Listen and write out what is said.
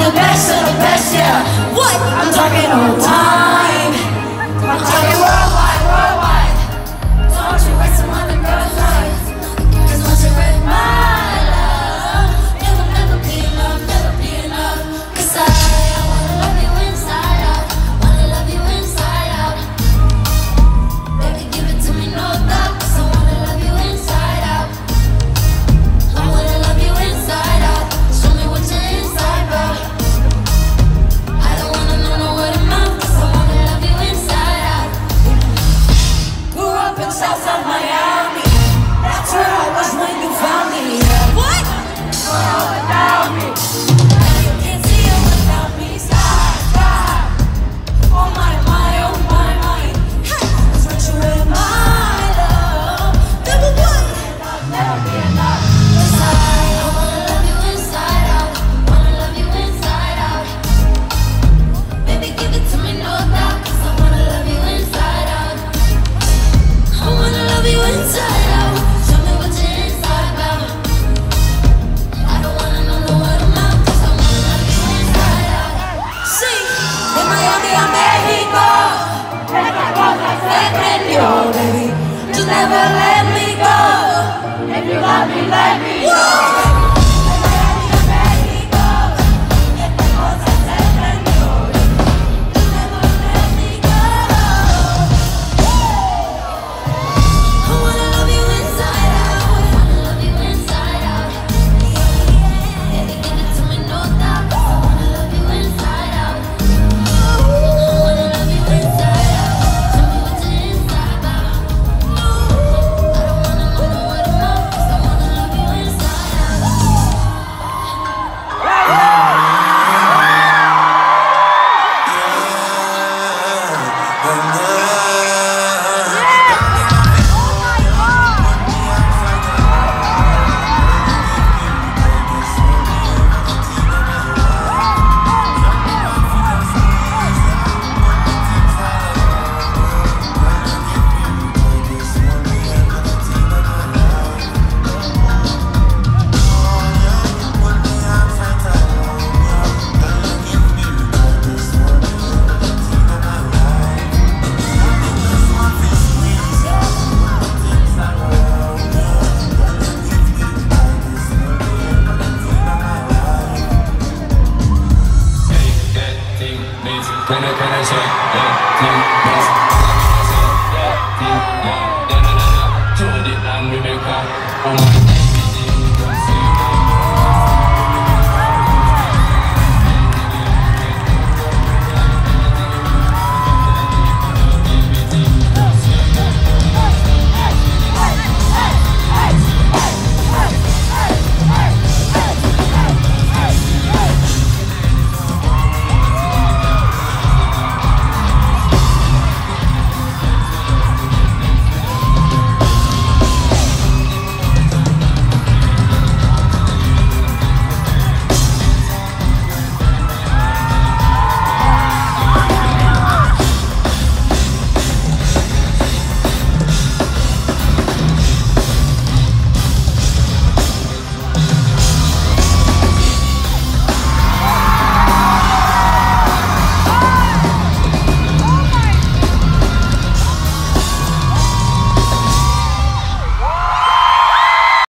the best, yeah. What? I'm talking old time. I'm talking worldwide, worldwide. Don't you waste some other girls' lives. 'Cause once you're with my love, it will never be enough, never be enough. 'Cause I wanna love you inside out, wanna love you inside out. Baby, give it to me, no doubt. 'Cause I wanna love you inside out. I wanna love you inside out. Show me what you're inside about. I don't wanna know no word of mouth. 'Cause I wanna love you inside out. Grew up in Southside.